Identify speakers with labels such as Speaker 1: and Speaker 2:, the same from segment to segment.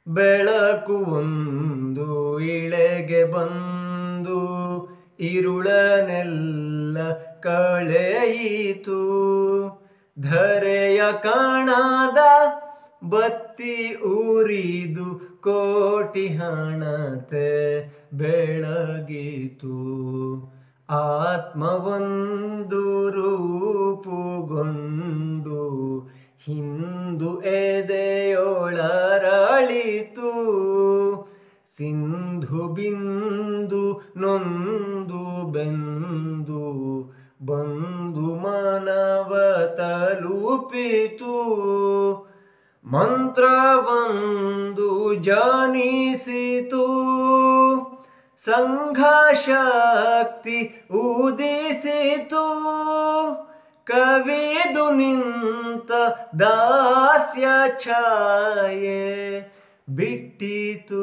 Speaker 1: ಬೆಳಕು ಒಂದು ಇಳೆಗೆ ಬಂದು ಇರುಳನೆಲ್ಲ ಕಳೆಯಿತು. ಧರೆಯ ಕಾಣದ ಬತ್ತಿ ಉರಿದು ಕೋಟಿ ಹಣತೆ ಬೆಳಗಿತು. ಆತ್ಮವೊಂದು ರೂಪುಗೊಂಡು ಹಿಂದು ಎದೆಯೊಳರಳಿತು. ಸಿಂಧು ಬಿಂದು ನೊಂದು ಬೆಂದು ಬಂದು ಮನವ ತಲುಪಿತು. ಮಂತ್ರವೊಂದು ಜನಿಸಿತು, ಸಂಘಶಕ್ತಿ ಉದಿಸಿತು. ಕವಿದು ನಿಂತ ದಾಸ್ಯ ಛಾಯೆ ಬಿಟ್ಟಿತು,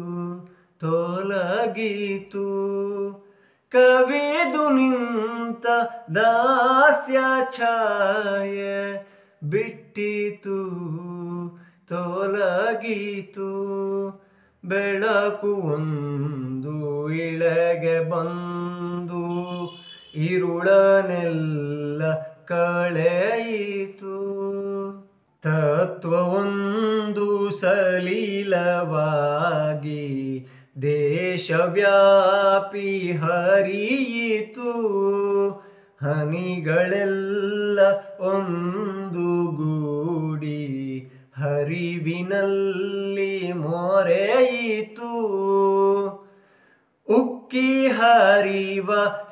Speaker 1: ತೊಲಗಿತು. ಕವಿದು ನಿಂತ ದಾಸ್ಯ ಛಾಯೆ ಬಿಟ್ಟಿತು, ತೊಲಗಿತು. ಬೆಳಕು ಒಂದು ಇಳೆಗೆ ಬಂದು ಇರುಳನೆಲ್ಲ ಕಳೆಯಿತು. ತತ್ವವೊಂದು ಸಲೀಲವಾಗಿ ದೇಶವ್ಯಾಪಿ ಹರಿಯಿತು. ಹನಿಗಳೆಲ್ಲ ಒಂದುಗೂಡಿ ಹರಿವಿನಲ್ಲಿ ಮೊರೆಯಿತು. ಉಕ್ಕಿ ಹರಿವ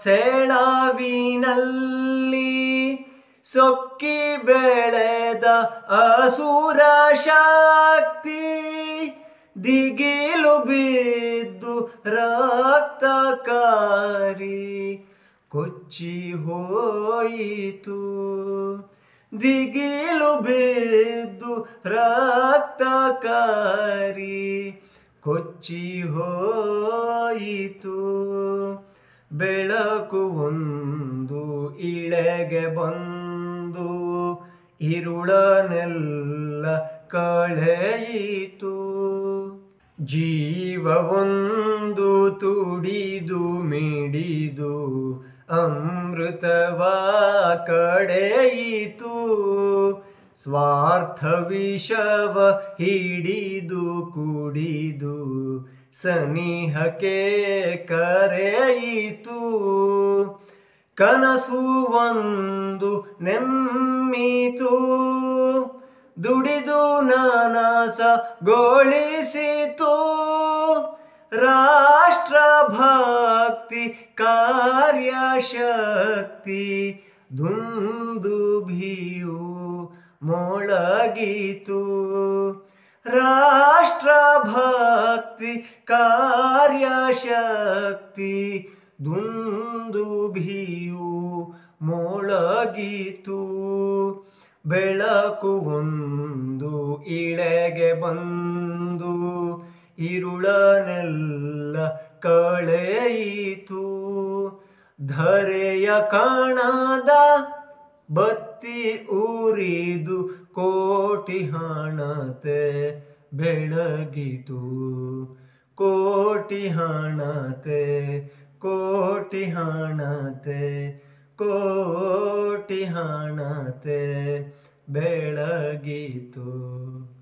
Speaker 1: ಸೆಳವಿನಲ್ಲಿ ಸೊಕ್ಕಿ ಬೆಳೆದ ಅಸುರ ಶಕ್ತಿ. ದಿಗಿಲು ಬಿದ್ದು ರಕ್ತಕಾರಿ ಕೊಚ್ಚಿ ಹೋಯಿತು. ದಿಗಿಲು ಬಿದ್ದು ರಕ್ತಕಾರಿ ಕೊಚ್ಚಿ ಹೋಯಿತು. ಬೆಳಕು ಒಂದು ಇಳೆಗೆ ಬಂದು ಇರುಳನೆಲ್ಲ ಕಳೆಯಿತು. ಜೀವವೊಂದು ತುಡಿದು ಮಿಡಿದು ಅಮೃತವ ಕಡೆಯಿತು. ಸ್ವಾರ್ಥ ವಿಷವ ಹಿಡಿದು ಕುಡಿದು ಸನಿಹಕ್ಕೆ ಕರೆಯಿತು. ಕನಸು ಒಂದು ನೆಮ್ಮಿತು, ದುಡಿದು ನನಸಗೊಳಿಸಿತು. ರಾಷ್ಟ್ರ ಭಕ್ತಿ ಕಾರ್ಯಶಕ್ತಿ ದುಂದುಭಿಯು ಮೊಳಗಿತು. ರಾಷ್ಟ್ರ ಭಕ್ತಿ ಕಾರ್ಯಶಕ್ತಿ ದುಂದುಭಿಯು ಮೊಳಗಿತು. ಬೆಳಕು ಒಂದು ಇಳೆಗೆ ಬಂದು ಇರುಳನೆಲ್ಲ ಕಳೆಯಿತು. ಧರೆಯ ಕಾಣದ ಬತ್ತಿ ಉರಿದು ಕೋಟಿ ಹಣತೆ ಬೆಳಗಿತು. ಕೋಟಿ ಹಣತೆ, ಕೋಟಿ ಹಣತೆ, ಕೋಟಿ ಹಣತೆ ಬೆಳಗಿತು.